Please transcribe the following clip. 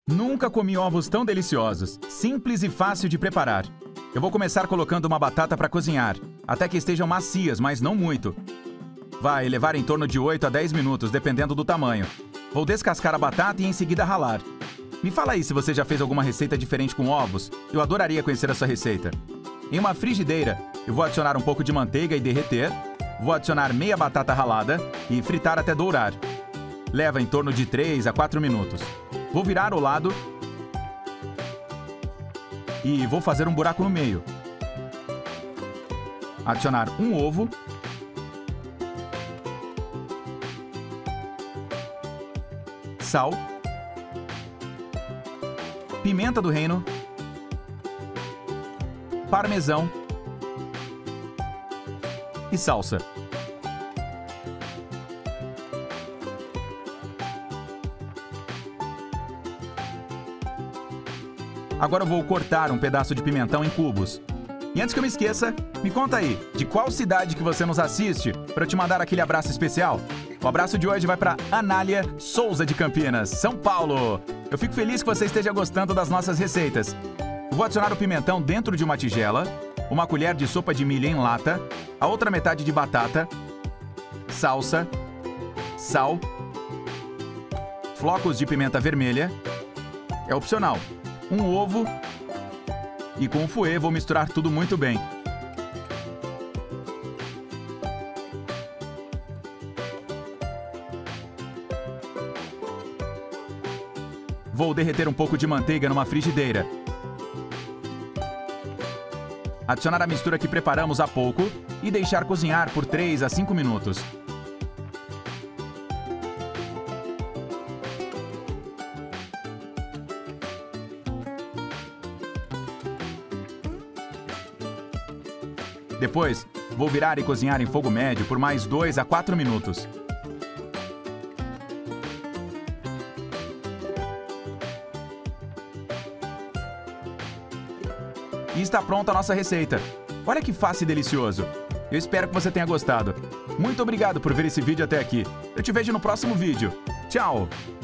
Nunca comi ovos tão deliciosos, simples e fácil de preparar. Eu vou começar colocando uma batata para cozinhar, até que estejam macias, mas não muito. Vai levar em torno de 8 a 10 minutos, dependendo do tamanho. Vou descascar a batata e em seguida ralar. Me fala aí se você já fez alguma receita diferente com ovos. Eu adoraria conhecer a sua receita. Em uma frigideira, eu vou adicionar um pouco de manteiga e derreter. Vou adicionar meia batata ralada e fritar até dourar. Leva em torno de 3 a 4 minutos. Vou virar o lado e vou fazer um buraco no meio. Adicionar um ovo. Sal. Pimenta do reino. Parmesão. E salsa. Agora eu vou cortar um pedaço de pimentão em cubos. E antes que eu me esqueça, me conta aí, de qual cidade que você nos assiste, para eu te mandar aquele abraço especial? O abraço de hoje vai para Anália Souza de Campinas, São Paulo. Eu fico feliz que você esteja gostando das nossas receitas. Eu vou adicionar o pimentão dentro de uma tigela, uma colher de sopa de milho em lata, a outra metade de batata, salsa, sal, flocos de pimenta vermelha, é opcional, um ovo e com o fouet vou misturar tudo muito bem. Vou derreter um pouco de manteiga numa frigideira. Adicionar a mistura que preparamos há pouco e deixar cozinhar por 3 a 5 minutos. Depois, vou virar e cozinhar em fogo médio por mais 2 a 4 minutos. E está pronta a nossa receita. Olha que fácil e delicioso. Eu espero que você tenha gostado. Muito obrigado por ver esse vídeo até aqui. Eu te vejo no próximo vídeo. Tchau!